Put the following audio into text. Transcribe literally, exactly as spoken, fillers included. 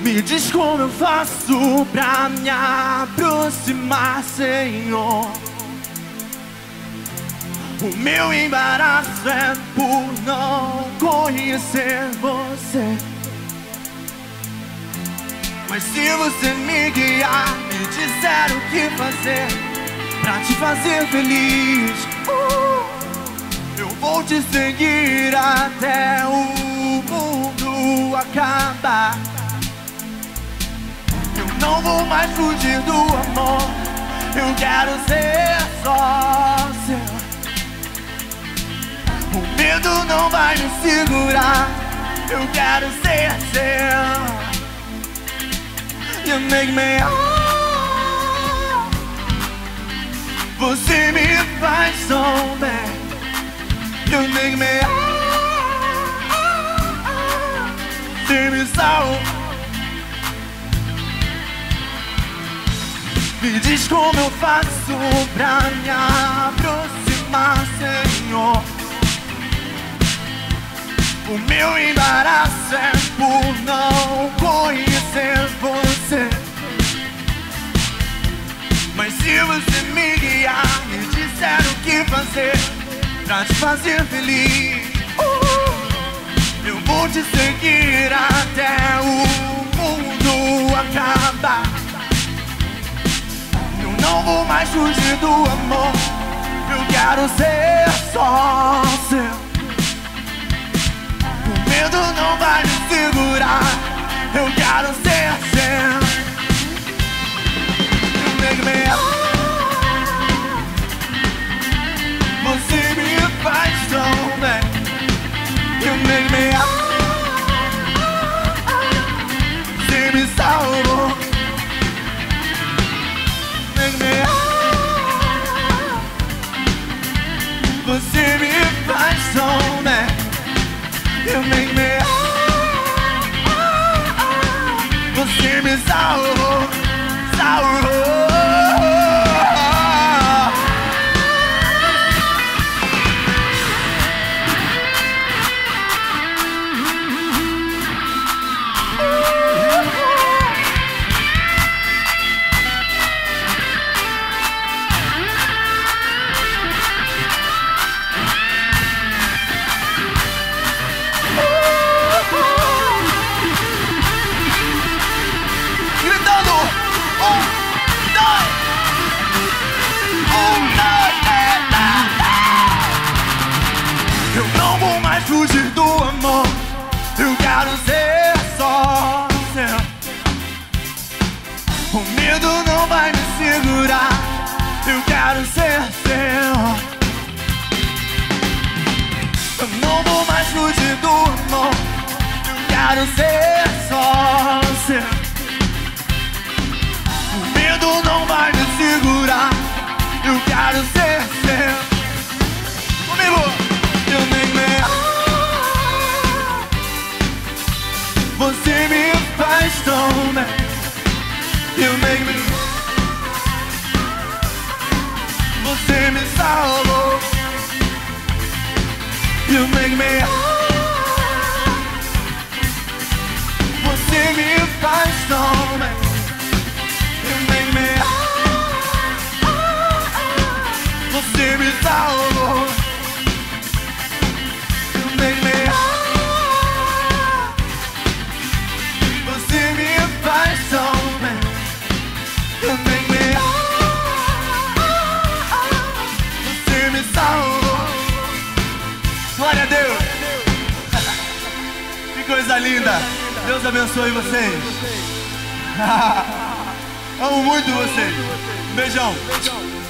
Me diz como eu faço pra me aproximar, Senhor. O meu embaraço é por não conhecer você. Mas se você me guiar, me disser o que fazer pra te fazer feliz, uh, eu vou te seguir até o mundo acabar. Eu não vou mais fugir do amor, eu quero ser só seu. O medo não vai me segurar, eu quero ser seu. You make me oh, você me faz tão bem. You make me oh, você me salva. Me diz como eu faço pra me aproximar, Senhor. O meu embaraço é por não conhecer você. Mas se você me guiar, me disser o que fazer pra te fazer feliz, uh, eu vou te seguir até o mundo acabar. Eu não vou mais fugir do amor, eu quero ser só seu. O medo não vai me segurar, eu quero ser seu. You make me oh, você me faz tão bem. You make me oh, você me salvou. Make me oh, você me faz tão bem. You make me oh, oh, oh. Você me salvou, salvou. Fugir do amor, eu quero ser só seu. O medo não vai me segurar, eu quero ser seu. Eu não vou mais fugir do amor, eu quero ser só seu. O medo não vai me segurar, eu quero ser seu. Comigo! You make me você me faz tão bem. You make me você me salvou. You make me você me faz tão bem. You make me você me salvou. You make me faz tão bem. You make me você me salvou. Glória a Deus. Que coisa linda. Deus abençoe vocês. Amo muito vocês. Beijão.